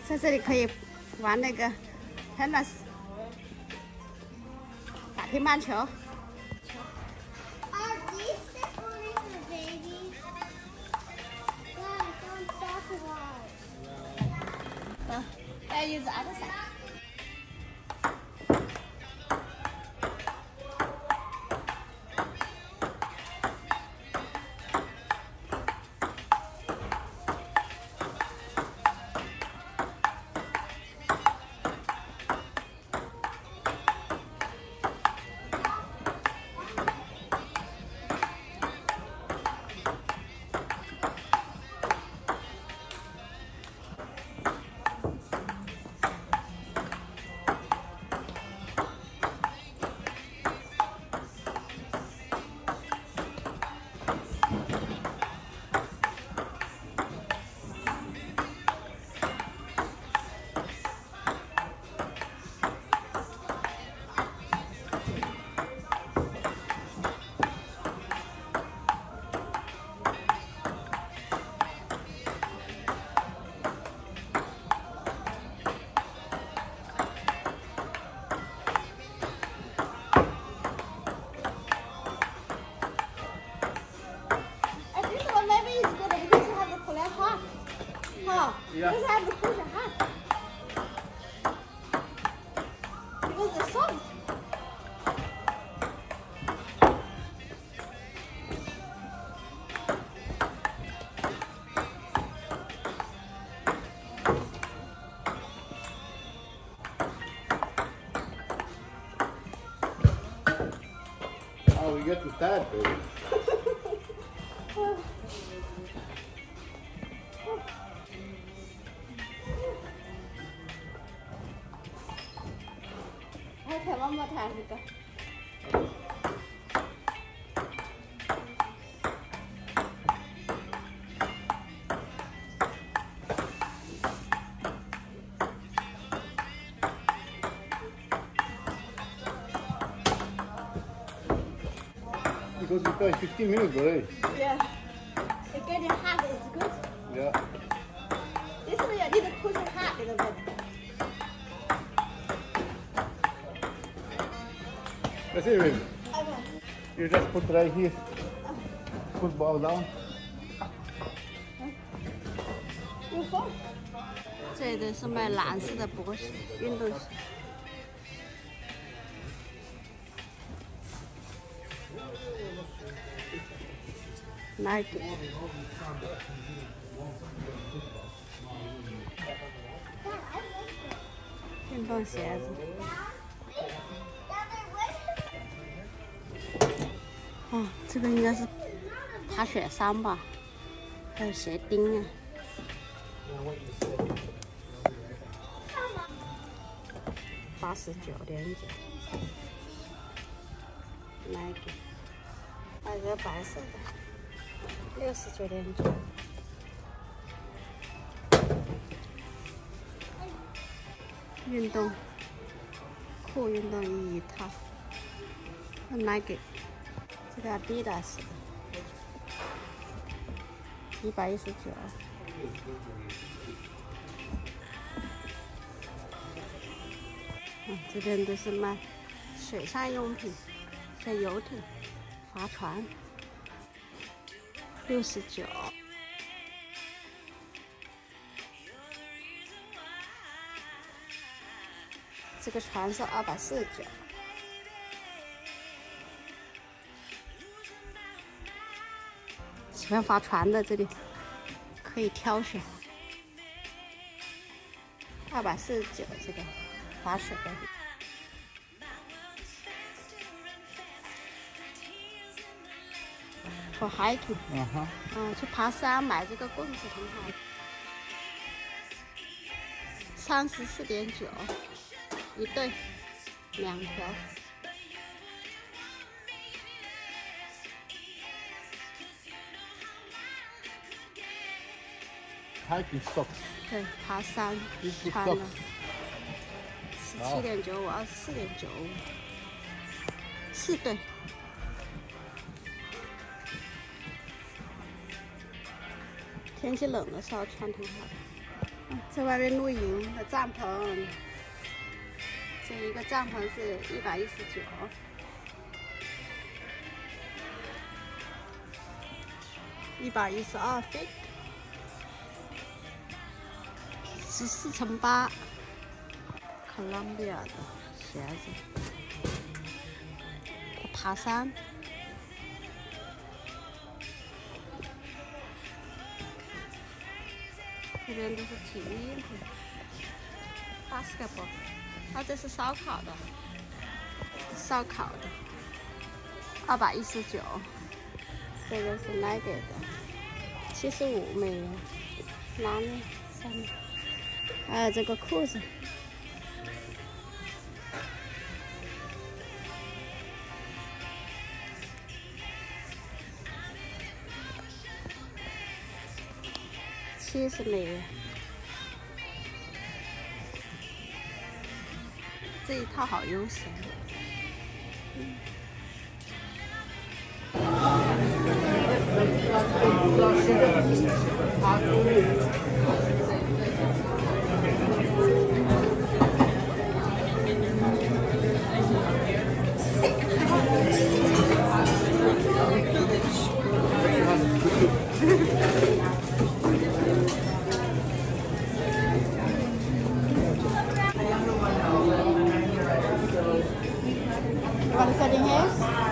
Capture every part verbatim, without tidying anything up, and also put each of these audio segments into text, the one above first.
在这里可以玩那个 tennis 打乒乓球。 Uh, I use the other side. Yeah. Because I have to push it hard. Because it's soft. Oh, we get to that, baby. 还看我没谈这个。 Because we play fifteen minutes already. Yeah. It's getting hard. It's good. Yeah. This one you need to push it hard a little bit. That's it, baby. Okay. You just put right here. Put ball down. 有风。这里是卖蓝色的波鞋，运动鞋。Nike。运动鞋子。哦，这个应该是爬雪山吧？还有鞋钉啊。八十九点九 ，Nike， 还有个白色的，六十九点九。运动裤、运动衣一套 ，Nike， 这个 Adidas， 一百一十九。嗯，这边都是卖水上用品，像游艇、划船，六十九。这个船是二百四十九。喜欢划船的这里可以挑选，二百四十九这个。 划水的，for hiking， 嗯哼， 嗯，去爬山买这个棍子挺好的，三十四点九一对，两条。 hiking socks。 对，爬山穿的。 七点九五，二十四点九五，四对。天气冷的时候穿挺好的。 在外面露营的帐篷，这一个帐篷是一百一十九，一百一十二 feet， 十四乘八，哥伦比亚的鞋子，爬山。 这边都是体育用品 ，basketball， 啊，这是烧烤的，烧烤的，二百一十九，这个是 Nike 的，七十五美元，蓝色，还有这个裤子，七十美元，这一套好悠闲。嗯 Want setting hairs?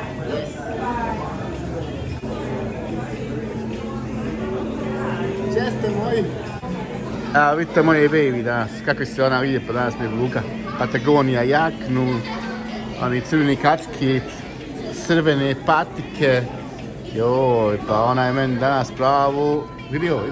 Jeste moji. A vidite moje baby danas, kakve se ona lijepo danas mi vluka. Patagonija jaknu, oni crveni kački, crvene patike. Joj, pa ona je meni danas pravu, vidi ovo.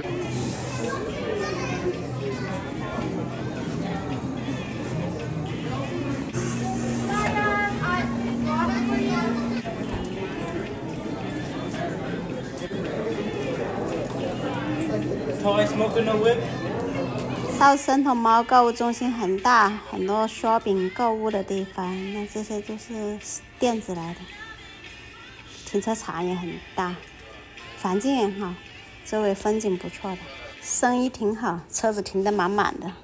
Smoking a whip. 稻森头猫购物中心很大，很多 shopping 购物的地方，那这些都是店子来的。停车场也很大，环境也好，周围风景不错的，生意挺好，车子停得满满的。